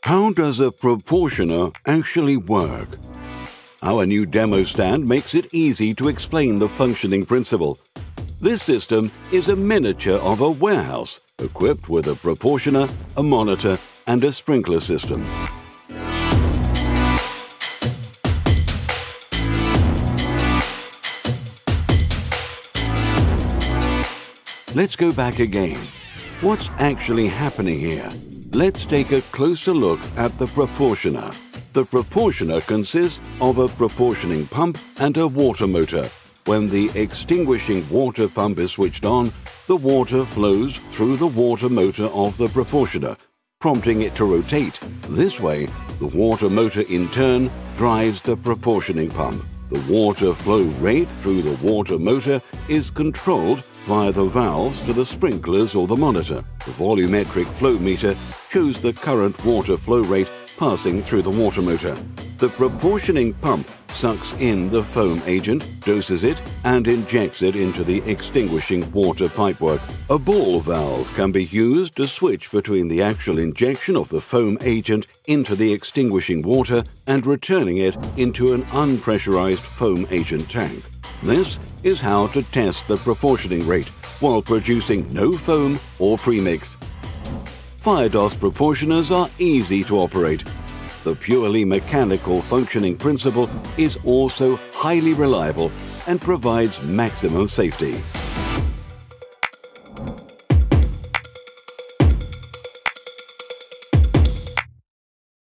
How does a proportioner actually work? Our new demo stand makes it easy to explain the functioning principle. This system is a miniature of a warehouse, equipped with a proportioner, a monitor, and a sprinkler system. Let's go back again. What's actually happening here? Let's take a closer look at the proportioner. The proportioner consists of a proportioning pump and a water motor. When the extinguishing water pump is switched on, the water flows through the water motor of the proportioner, prompting it to rotate. This way, the water motor in turn drives the proportioning pump. The water flow rate through the water motor is controlled via the valves to the sprinklers or the monitor. The volumetric flow meter shows the current water flow rate passing through the water motor. The proportioning pump sucks in the foam agent, doses it, and injects it into the extinguishing water pipework. A ball valve can be used to switch between the actual injection of the foam agent into the extinguishing water and returning it into an unpressurized foam agent tank. This is how to test the proportioning rate while producing no foam or premix. FIREDOS proportioners are easy to operate. The purely mechanical functioning principle is also highly reliable and provides maximum safety.